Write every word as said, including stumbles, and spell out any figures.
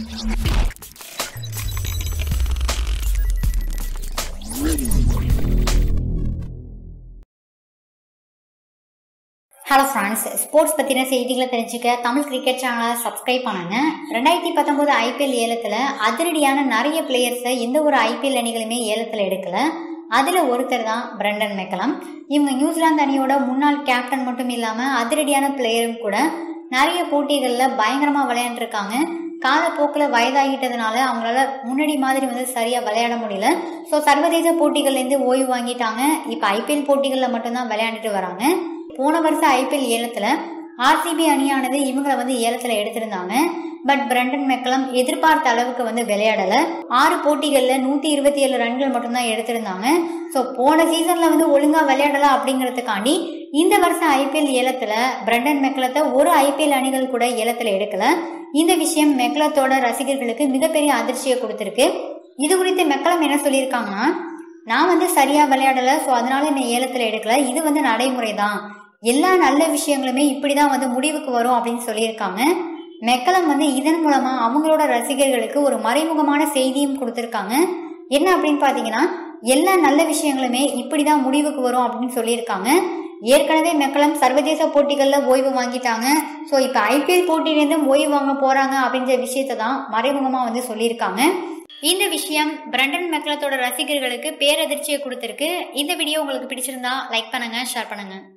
Hello friends, sports பற்றின செய்திகளை தெரிஞ்சுக்க தமிழ் கிரிக்கெட் சேனலை சப்ஸ்கிரைப் பண்ணுங்க. ரெண்டாயிரத்தி பத்தொன்பது ஐபிஎல் ஏலத்தில் அதிரடியான நிறைய பிளேயர்ஸை எந்த ஒரு ஐபிஎல் அணிகளுமே ஏலத்தில் எடுக்கல. அதில் ஒருத்தர் தான் பிரண்டன் மெக்கலம். இவங்க நியூசிலாந்து அணியோட முன்னாள் கேப்டன் மட்டும் இல்லாமல் அதிரடியான பிளேயரும் கூட. நிறைய போட்டிகளில் பயங்கரமாக விளையாண்டுருக்காங்க. காலப்போக்கில் வயதாகிட்டதுனால அவங்களால முன்னாடி மாதிரி வந்து சரியாக விளையாட முடியல. ஸோ சர்வதேச போட்டிகள்லேருந்து ஓய்வு வாங்கிட்டாங்க. இப்போ ஐபிஎல் போட்டிகளில் மட்டும்தான் விளையாண்டுட்டு வராங்க. போன வருஷம் ஐபிஎல் ஏலத்துல ஆர்சிபி அணியானது இவங்களை வந்து ஏலத்துல எடுத்திருந்தாங்க. பட் பிரண்டன் மெக்கலம் எதிர்பார்த்த அளவுக்கு வந்து விளையாடல. ஆறு போட்டிகள்ல நூத்தி இருபத்தி ஏழு ரன்கள் மட்டும்தான் எடுத்திருந்தாங்க. ஸோ போன சீசன்ல வந்து ஒழுங்கா விளையாடல அப்படிங்கறதுக்காண்டி இந்த வருஷம் ஐபிஎல் ஏலத்துல பிரண்டன் மெக்கலத்தை ஒரு ஐபிஎல் அணிகள் கூட ஏலத்துல எடுக்கல. இந்த விஷயம் மெக்கலத்தோட ரசிகர்களுக்கு மிகப்பெரிய அதிர்ச்சியை கொடுத்திருக்கு. இது குறித்து மெக்கலம் என்ன சொல்லியிருக்காங்கன்னா, நான் வந்து சரியா விளையாடல, ஸோ அதனால என்னை ஏலத்துல எடுக்கல. இது வந்து நடைமுறை தான். எல்லா நல்ல விஷயங்களுமே இப்படிதான் வந்து முடிவுக்கு வரும் அப்படின்னு சொல்லியிருக்காங்க. மெக்கலம் வந்து இதன் மூலமா அவங்களோட ரசிகர்களுக்கு ஒரு மறைமுகமான செய்தியும் கொடுத்திருக்காங்க. என்ன அப்படின்னு பாத்தீங்கன்னா, எல்லா நல்ல விஷயங்களுமே இப்படிதான் முடிவுக்கு வரும் அப்படின்னு சொல்லியிருக்காங்க. ஏற்கனவே மெக்கலம் சர்வதேச போட்டிகள்ல ஓய்வு வாங்கிட்டாங்க. ஸோ இப்ப ஐபிஎல் போட்டியிலேருந்து ஓய்வு வாங்க போறாங்க அப்படின்ற விஷயத்தை தான் மறைமுகமா வந்து சொல்லியிருக்காங்க. இந்த விஷயம் பிரண்டன் மெக்கலத்தோட ரசிகர்களுக்கு பேரதிர்ச்சியை கொடுத்திருக்கு. இந்த வீடியோ உங்களுக்கு பிடிச்சிருந்தா லைக் பண்ணுங்க, ஷேர் பண்ணுங்க.